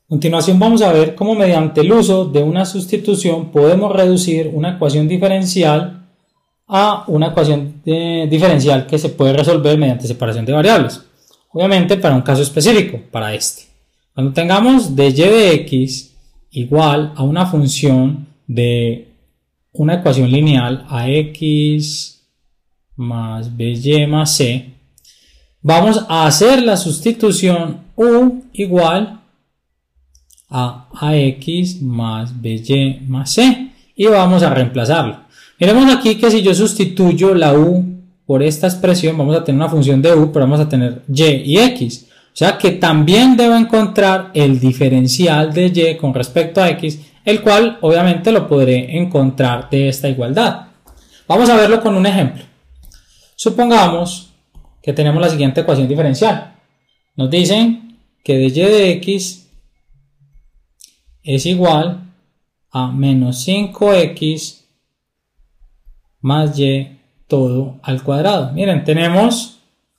A continuación vamos a ver cómo mediante el uso de una sustitución podemos reducir una ecuación diferencial a una ecuación diferencial que se puede resolver mediante separación de variables. Obviamente para un caso específico, para este. Cuando tengamos dy de x igual a una función de una ecuación lineal ax más by más c, vamos a hacer la sustitución u igual a ax más by más c y vamos a reemplazarlo. Miremos aquí que si yo sustituyo la u por esta expresión vamos a tener una función de u, pero vamos a tener y y x. O sea que también debo encontrar el diferencial de y con respecto a x, el cual obviamente lo podré encontrar de esta igualdad. Vamos a verlo con un ejemplo. Supongamos que tenemos la siguiente ecuación diferencial. Nos dicen que dy de x es igual a menos 5x más y todo al cuadrado. Miren, tenemos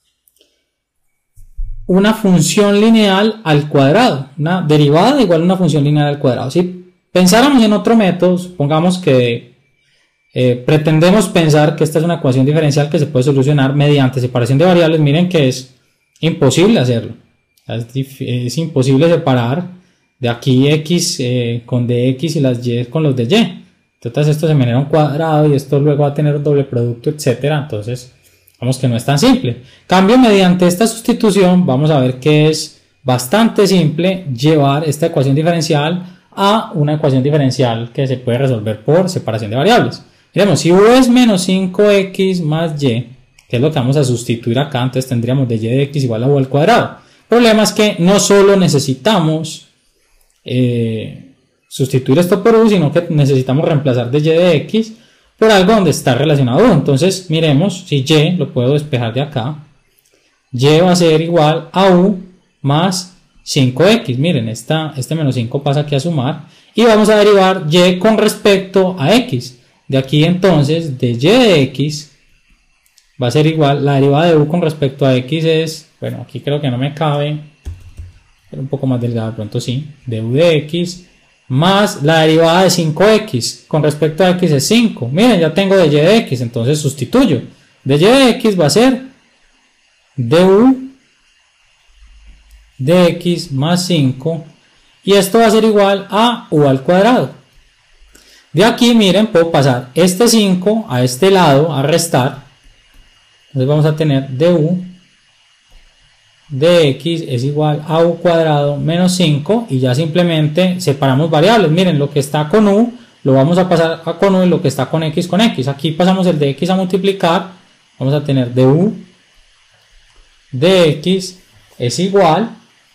una función lineal al cuadrado, una derivada igual a una función lineal al cuadrado. Si pensáramos en otro método, supongamos que pretendemos pensar que esta es una ecuación diferencial que se puede solucionar mediante separación de variables, miren que es imposible hacerlo. Es imposible separar de aquí x con dx y las y con los de y. Entonces esto se genera un cuadrado y esto luego va a tener un doble producto, etcétera. Entonces vamos que no es tan simple. Cambio, mediante esta sustitución vamos a ver que es bastante simple llevar esta ecuación diferencial a una ecuación diferencial que se puede resolver por separación de variables. Miremos, si u es menos 5x más y, que es lo que vamos a sustituir acá, entonces tendríamos de y de x igual a u al cuadrado. El problema es que no solo necesitamos sustituir esto por u, sino que necesitamos reemplazar de y de x por algo donde está relacionado u. Entonces miremos, si y lo puedo despejar de acá, y va a ser igual a u más 5x. Miren, este menos 5 pasa aquí a sumar y vamos a derivar y con respecto a x. De aquí entonces de y de x va a ser igual, la derivada de u con respecto a x es, bueno, aquí creo que no me cabe, pero un poco más delgada, de pronto sí, de u de x más la derivada de 5x con respecto a x es 5. Miren, ya tengo de y de x, entonces sustituyo. De y de x va a ser du de x más 5 y esto va a ser igual a u al cuadrado. De aquí, miren, puedo pasar este 5 a este lado a restar. Entonces vamos a tener du de x es igual a u cuadrado menos 5 y ya simplemente separamos variables. Miren, lo que está con u lo vamos a pasar a con u y lo que está con x. Aquí pasamos el de x a multiplicar. Vamos a tener du de x es igual,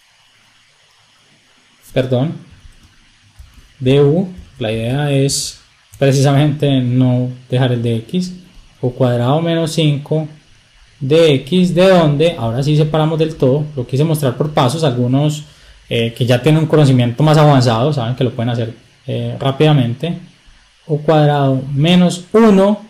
du, la idea es precisamente no dejar el de x, u cuadrado menos 5 de x, de donde ahora sí separamos del todo. Lo quise mostrar por pasos. Algunos que ya tienen un conocimiento más avanzado saben que lo pueden hacer rápidamente. U cuadrado menos 1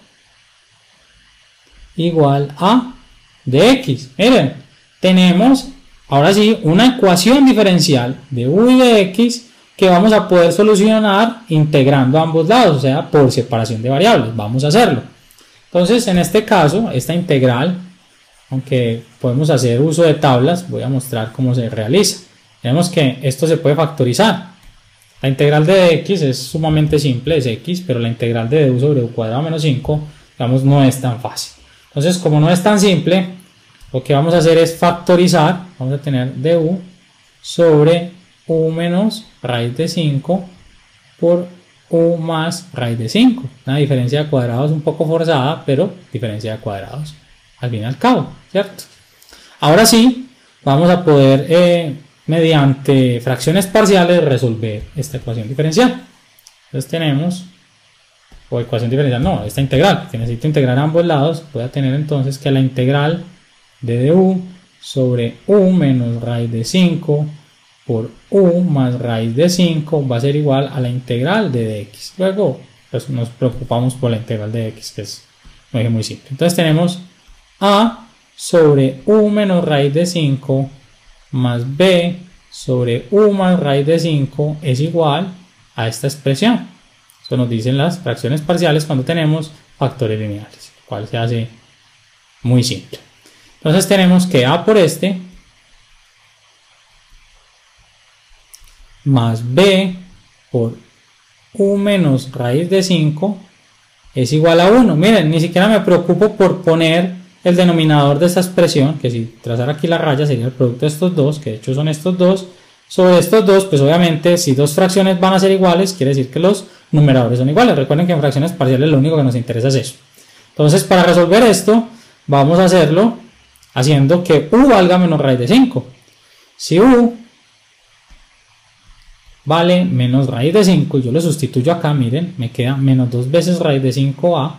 igual a de x. Miren, tenemos ahora sí una ecuación diferencial de u y de x que vamos a poder solucionar integrando ambos lados, o sea, por separación de variables. Vamos a hacerlo. Entonces, en este caso, esta integral, aunque podemos hacer uso de tablas, voy a mostrar cómo se realiza. Vemos que esto se puede factorizar. La integral de x es sumamente simple, es x, pero la integral de du sobre u cuadrado menos 5, digamos, no es tan fácil. Entonces, como no es tan simple, lo que vamos a hacer es factorizar. Vamos a tener du sobre u menos raíz de 5 por u más raíz de 5. Una diferencia de cuadrados un poco forzada, pero diferencia de cuadrados al fin y al cabo, ¿cierto? Ahora sí, vamos a poder, mediante fracciones parciales, resolver esta ecuación diferencial. Entonces tenemos, o ecuación diferencial, no, esta integral, que necesito integrar a ambos lados. Voy a tener entonces que la integral de du sobre u menos raíz de 5 por u más raíz de 5 va a ser igual a la integral de dx. Luego pues, nos preocupamos por la integral de x, que es muy simple. Entonces tenemos a sobre u menos raíz de 5 más b sobre u más raíz de 5 es igual a esta expresión. Eso nos dicen las fracciones parciales cuando tenemos factores lineales, lo cual se hace muy simple. Entonces tenemos que a por este más b por u menos raíz de 5 es igual a 1. Miren, ni siquiera me preocupo por poner el denominador de esta expresión, que si trazara aquí la raya sería el producto de estos dos, que de hecho son estos dos, sobre estos dos. Pues obviamente si dos fracciones van a ser iguales, quiere decir que los numeradores son iguales. Recuerden que en fracciones parciales lo único que nos interesa es eso. Entonces, para resolver esto, vamos a hacerlo haciendo que u valga menos raíz de 5. Si u vale menos raíz de 5 y yo lo sustituyo acá, miren, me queda menos 2 veces raíz de 5a.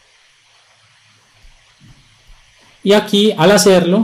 Y aquí al hacerlo,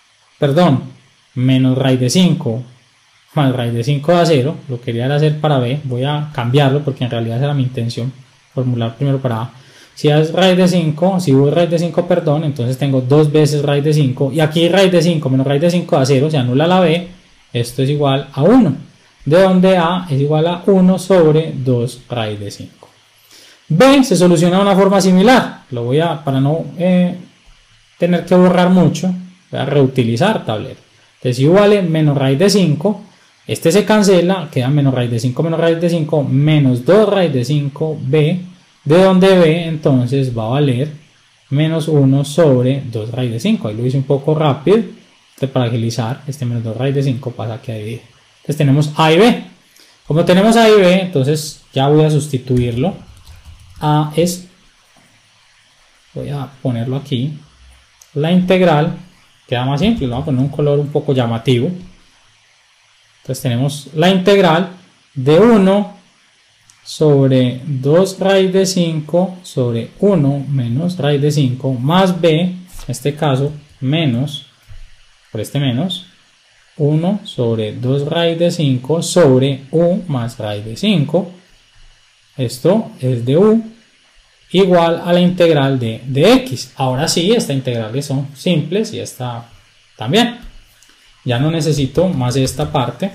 menos raíz de 5 más raíz de 5 da 0, lo quería hacer para b, voy a cambiarlo porque en realidad esa era mi intención, formular primero para a. Si es raíz de 5, si u es raíz de 5, perdón, entonces tengo 2 veces raíz de 5, y aquí raíz de 5 menos raíz de 5 da 0, se anula la b, esto es igual a 1, de donde a es igual a 1 sobre 2 raíz de 5. B se soluciona de una forma similar, lo voy a, para no tener que borrar mucho, voy a reutilizar tablero. Entonces si u vale menos raíz de 5, este se cancela, queda menos raíz de 5 menos raíz de 5 menos 2 raíz de 5 b, de donde b entonces va a valer menos 1 sobre 2 raíz de 5. Ahí lo hice un poco rápido, para agilizar, este menos 2 raíz de 5 pasa aquí a dividir. Entonces tenemos a y b. Como tenemos a y b, entonces ya voy a sustituirlo. A es, voy a ponerlo aquí, la integral queda más simple, le voy a poner un color un poco llamativo. Entonces tenemos la integral de 1 sobre 2 raíz de 5 sobre 1 menos raíz de 5 más b, en este caso menos, por este menos, 1 sobre 2 raíz de 5 sobre u más raíz de 5. Esto es de u igual a la integral de x. Ahora sí, estas integrales son simples y esta también. Ya no necesito más esta parte.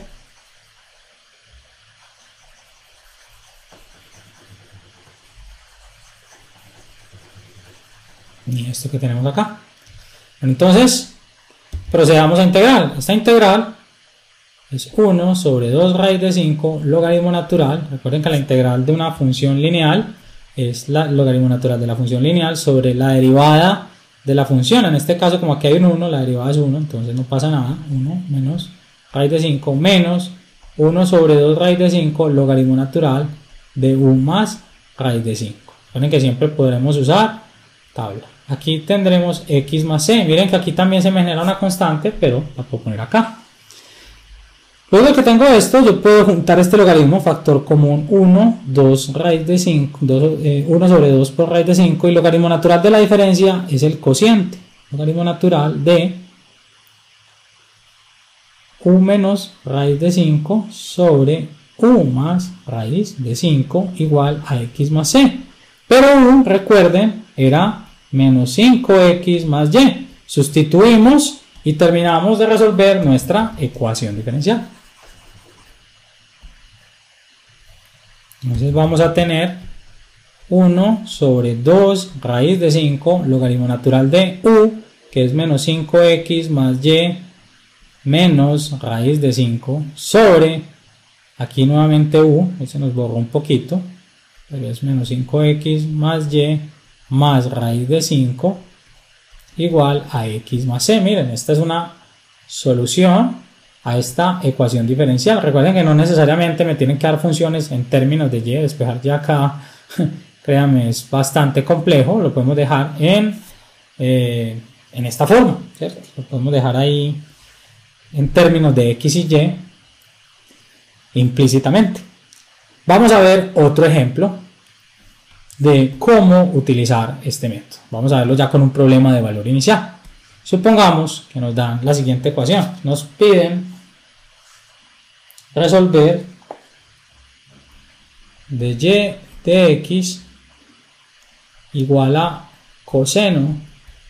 Y esto que tenemos acá. Entonces, procedamos a integrar. Esta integral es 1 sobre 2 raíz de 5 logaritmo natural. Recuerden que la integral de una función lineal es la logaritmo natural de la función lineal sobre la derivada de la función. En este caso, como aquí hay un 1, la derivada es 1, entonces no pasa nada. 1 menos raíz de 5 menos 1 sobre 2 raíz de 5 logaritmo natural de u más raíz de 5. Recuerden que siempre podremos usar tabla. Aquí tendremos x más c. Miren que aquí también se me genera una constante, pero la puedo poner acá. Luego de que tengo esto, yo puedo juntar este logaritmo, factor común 1, 2 raíz de 5, 1 sobre 2 por raíz de 5, y logaritmo natural de la diferencia es el cociente. Logaritmo natural de u menos raíz de 5 sobre u más raíz de 5 igual a x más c. Pero u, recuerden, era menos 5x más y. Sustituimos y terminamos de resolver nuestra ecuación diferencial. Entonces vamos a tener 1 sobre 2 raíz de 5 logaritmo natural de u, que es menos 5x más y menos raíz de 5 sobre, aquí nuevamente u, se nos borró un poquito, pero es menos 5x más y más raíz de 5 igual a x más c. Miren, esta es una solución a esta ecuación diferencial. Recuerden que no necesariamente me tienen que dar funciones en términos de y. Despejar ya acá, créanme, es bastante complejo. Lo podemos dejar en esta forma, ¿cierto? Lo podemos dejar ahí en términos de x y y implícitamente. Vamos a ver otro ejemplo de cómo utilizar este método. Vamos a verlo ya con un problema de valor inicial. Supongamos que nos dan la siguiente ecuación. Nos piden resolver de y de x igual a coseno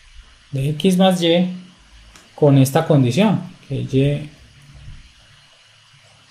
de x más y con esta condición, que y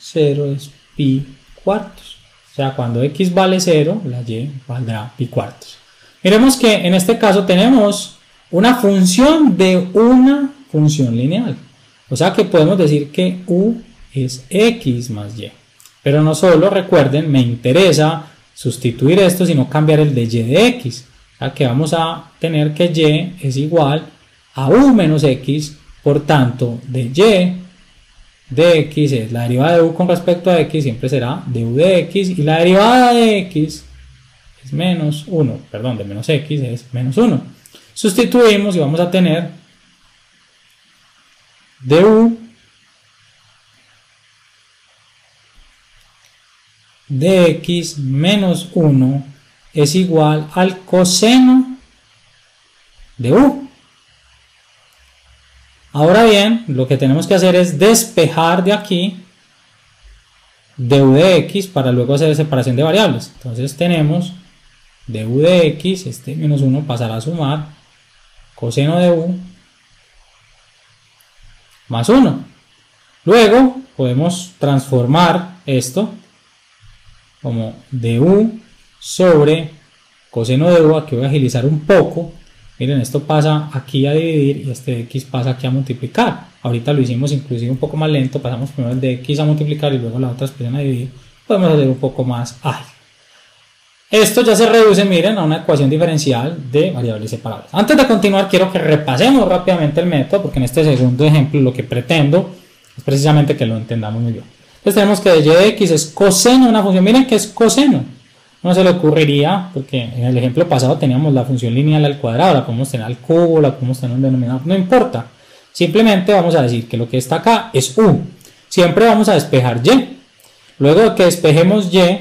0 es pi cuartos. O sea, cuando x vale 0, la y valdrá pi cuartos. Miremos que en este caso tenemos una función de una función lineal. O sea que podemos decir que u es x más y. Pero no solo, recuerden, me interesa sustituir esto, sino cambiar el de y de x. O sea que vamos a tener que y es igual a u menos x, por tanto, de y de x es la derivada de u con respecto a x, siempre será de u de x, y la derivada de x es menos 1, perdón, de menos x es menos 1. Sustituimos y vamos a tener de u de x menos 1 es igual al coseno de u. Ahora bien, lo que tenemos que hacer es despejar de aquí de u de x para luego hacer separación de variables. Entonces tenemos de u de x, este menos 1 pasará a sumar coseno de u más 1. Luego podemos transformar esto como de u sobre coseno de u. Aquí voy a agilizar un poco. Miren, esto pasa aquí a dividir y este de x pasa aquí a multiplicar. Ahorita lo hicimos inclusive un poco más lento. Pasamos primero el de x a multiplicar y luego la otra expresión a dividir. Podemos hacer un poco más ágil. Esto ya se reduce, miren, a una ecuación diferencial de variables separables. Antes de continuar, quiero que repasemos rápidamente el método, porque en este segundo ejemplo lo que pretendo es precisamente que lo entendamos muy bien. Entonces tenemos que de y de x es coseno de una función. Miren que es coseno. No se le ocurriría, porque en el ejemplo pasado teníamos la función lineal al cuadrado, la podemos tener al cubo, la podemos tener en un denominador, no importa. Simplemente vamos a decir que lo que está acá es u. Siempre vamos a despejar y. Luego de que despejemos y,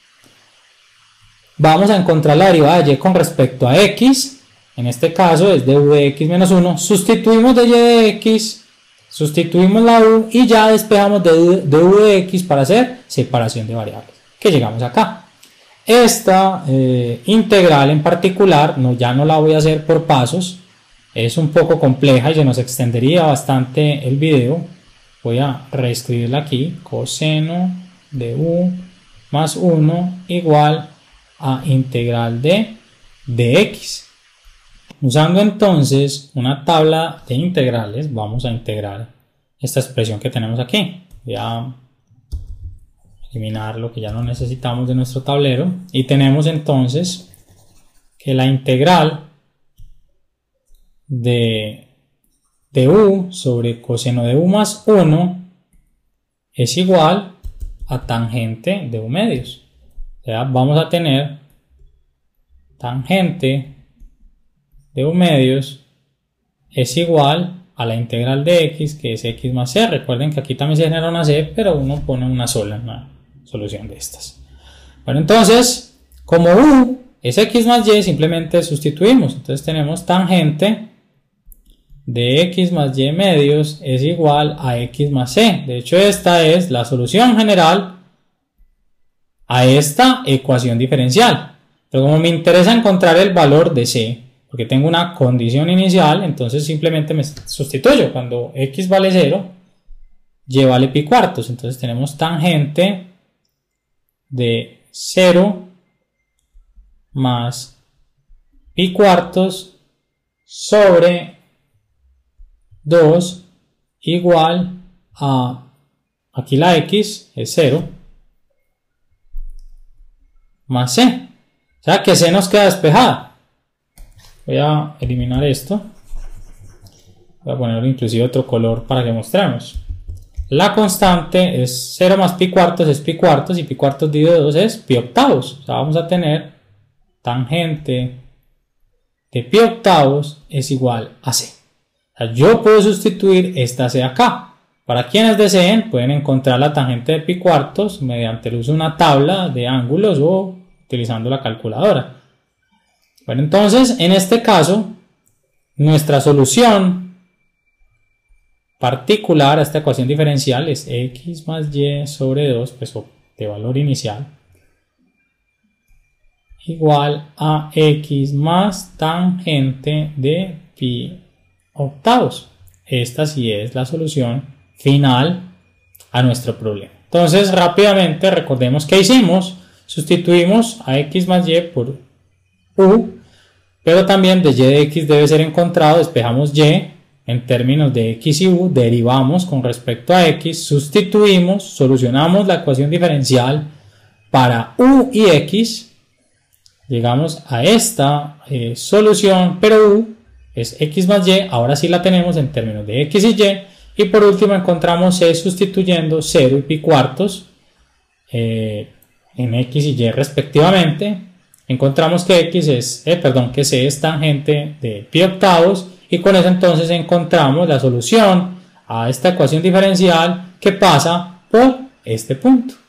vamos a encontrar la derivada de y con respecto a x. En este caso es de u de x menos 1. Sustituimos de y de x, sustituimos la u y ya despejamos de u de x para hacer separación de variables. Que llegamos acá. Esta integral en particular ya no la voy a hacer por pasos, es un poco compleja y se nos extendería bastante el video. Voy a reescribirla aquí: coseno de u más 1 igual a integral de x. Usando entonces una tabla de integrales, vamos a integrar esta expresión que tenemos aquí. Voy a eliminar lo que ya no necesitamos de nuestro tablero y tenemos entonces que la integral de u sobre coseno de u más 1 es igual a tangente de u medios. O sea, vamos a tener tangente de u medios es igual a la integral de x, que es x más c. Recuerden que aquí también se genera una c, pero uno pone una sola en la solución de estas. Bueno, entonces, como u es x más y, simplemente sustituimos. Entonces tenemos tangente de x más y medios es igual a x más c. De hecho, esta es la solución general a esta ecuación diferencial. Pero como me interesa encontrar el valor de c, porque tengo una condición inicial, entonces simplemente me sustituyo. Cuando x vale 0, y vale pi cuartos. Entonces tenemos tangente de 0 más pi cuartos sobre 2 igual a, aquí la x es 0, más c. O sea que c nos queda despejada. Voy a eliminar esto. Voy a ponerle inclusive otro color para que mostremos. La constante es 0 más pi cuartos es pi cuartos, y pi cuartos dividido 2 es pi octavos. O sea, vamos a tener tangente de pi octavos es igual a c. O sea, yo puedo sustituir esta c acá. Para quienes deseen, pueden encontrar la tangente de pi cuartos mediante el uso de una tabla de ángulos o utilizando la calculadora. Bueno, entonces, en este caso, nuestra solución particular a esta ecuación diferencial es x más y sobre 2, pues de valor inicial, igual a x más tangente de pi octavos. Esta sí es la solución final a nuestro problema. Entonces rápidamente recordemos que hicimos, sustituimos a x más y por u, pero también de y de x debe ser encontrado, despejamos y en términos de x y u, derivamos con respecto a x, sustituimos, solucionamos la ecuación diferencial para u y x, llegamos a esta solución, pero u es x más y, ahora sí la tenemos en términos de x y por último encontramos c sustituyendo 0 y pi cuartos en x y y respectivamente. Encontramos que que c es tangente de pi octavos y con eso entonces encontramos la solución a esta ecuación diferencial que pasa por este punto.